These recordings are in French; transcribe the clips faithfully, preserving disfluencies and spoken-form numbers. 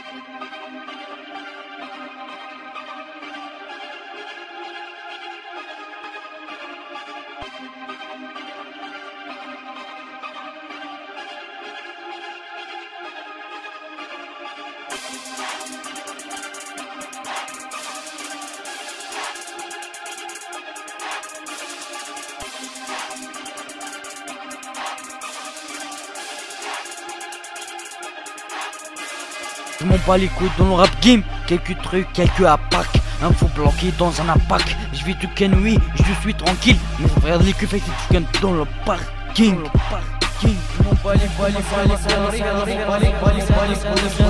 Je m'en bats les couilles dans le rap game. Quelques trucs, quelques attaques. Info bloqué dans un attaque. Je vis du ken, oui, je suis tranquille. Mes frères, les que fait que tu gagnes dans le parking. Je m'en bats les balles, les balles, les balles, les balles, les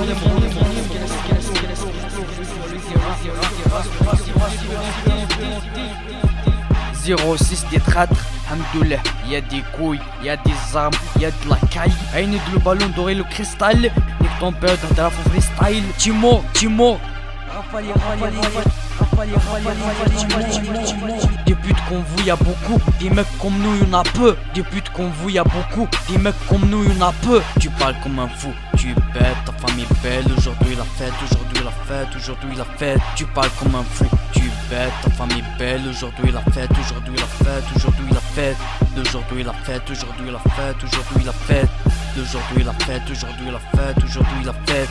zéro six des traîtres, Hamdoullah, y'a des couilles, y'a des armes, y'a de la caille. Aïe, de le ballon doré, le cristal. Nique ton père dans la freestyle. Timo, Timo. Des putes qu'on vous y'a beaucoup, des mecs comme nous y'en a peu. Des putes qu'on vous y'a beaucoup, des mecs comme nous y'en a peu. Tu parles comme un fou, tu bêtes, ta famille est belle. Aujourd'hui la fête, aujourd'hui la fête, aujourd'hui la fête. Tu parles comme un fou, tu bêtes, ta famille est belle. Aujourd'hui la fête, aujourd'hui la fête, aujourd'hui la fête. D'aujourd'hui la fête, aujourd'hui la fête, aujourd'hui la fête. D'aujourd'hui la fête, aujourd'hui la fête, aujourd'hui la fête.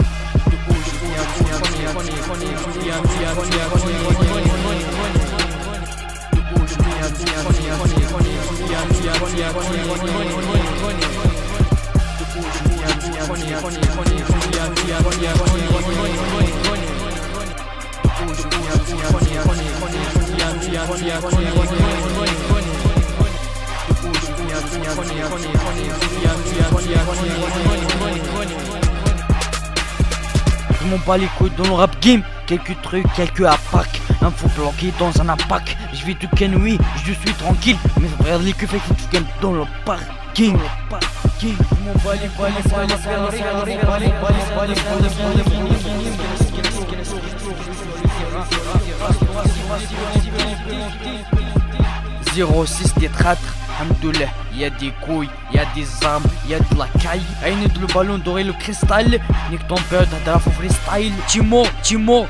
Je m'en bats les couilles dans le rap game. Quelques trucs, quelques attaques. Info bloqué dans un attaque. Je vis du ken, oui, je suis tranquille. Mes frères, les que fait que tu gagnes dans le parking. Je m'en bats les balles, les balles, les balles, les balles, les balles, zéro six des traîtres, Hamdoullah, y'a des couilles, y'a des armes, y'a de la caille. Aïe, de le ballon doré, le cristal. Nique ton père dans la freestyle. Timo, Timo.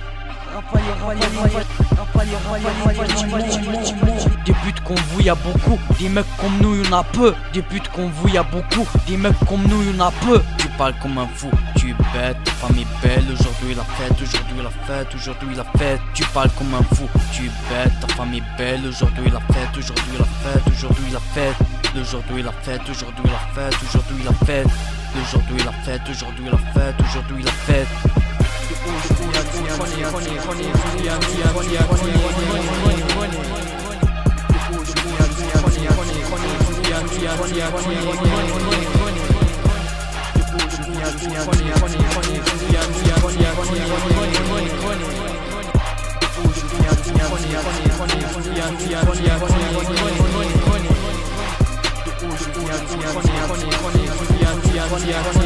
Des putes qu'on vous y'a beaucoup, des mecs comme nous y'en a peu. Des putes qu'on vous y'a beaucoup, des mecs comme nous y'en a peu. Tu parles comme un fou, tu bêtes, ta famille est belle. Aujourd'hui la fête, aujourd'hui la fête, aujourd'hui la fête. Tu parles comme un fou, tu bêtes, ta famille est belle. Aujourd'hui la fête, aujourd'hui la fête, aujourd'hui la fête. D'aujourd'hui la fête, aujourd'hui la fête, aujourd'hui la fête. D'aujourd'hui la fête, aujourd'hui la fête, aujourd'hui la fête. Yeah.